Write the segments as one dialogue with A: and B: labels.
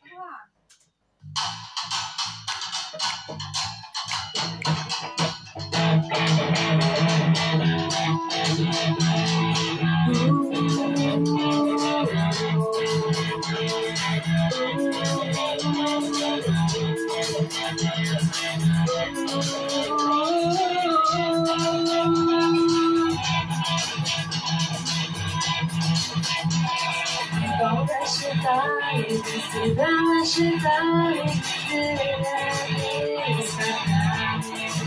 A: 狗的时代，自然的时代，自然的时代。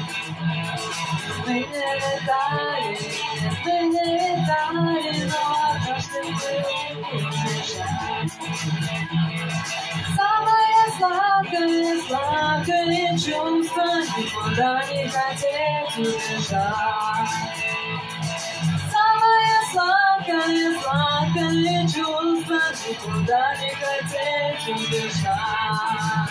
A: 每年的大雨，每年的大雨，我都是不想。Summer is like a June sun， 我带你看天空的沙。Summer is like a June sun， 我带你看天空的沙。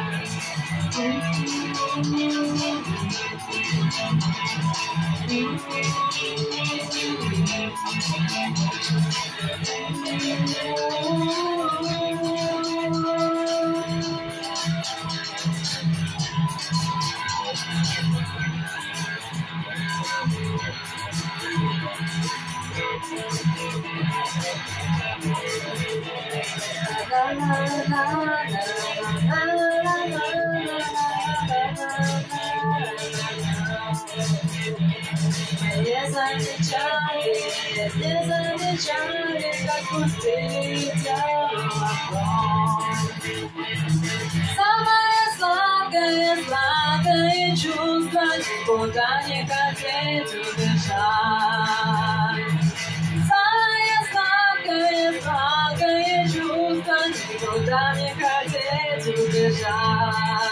A: 我带你看天空的沙。It's like a June sun， 我带你看天空的沙。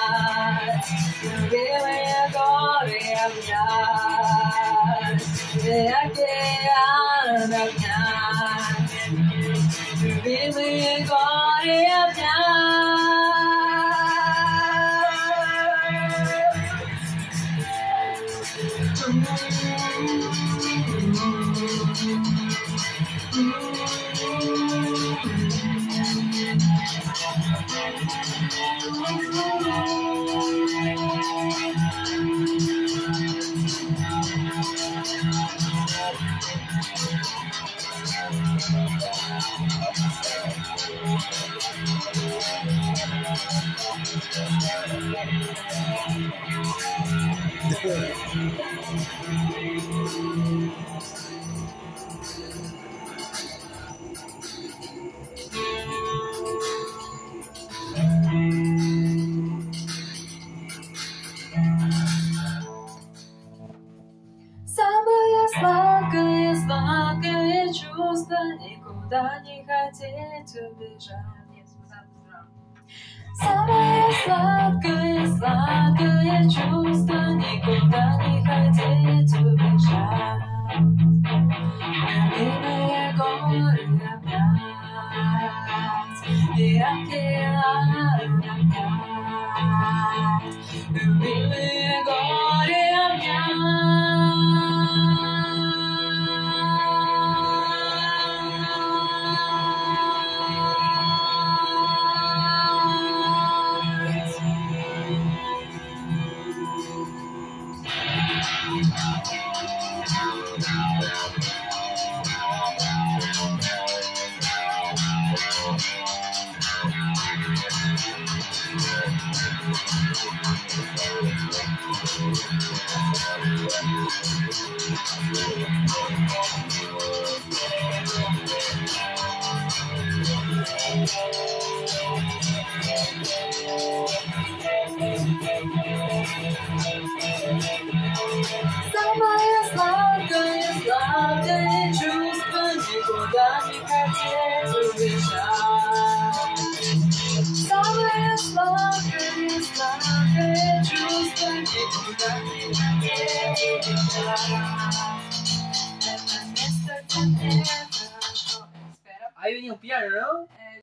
A: 给我一个力量，给我力量，给我一个力量。Никуда не хотеть убежать. Самое сладкое чувство, никуда не хотеть убежать. Любимые горы опять, и океан опять. Любимые горы опять. Самое сладкое чувство, никуда не хотеть убежать. Самое сладкое чувство, никуда не хотеть убежать. Это место, где мне хорошо.
B: Aí, Juninho, pianão?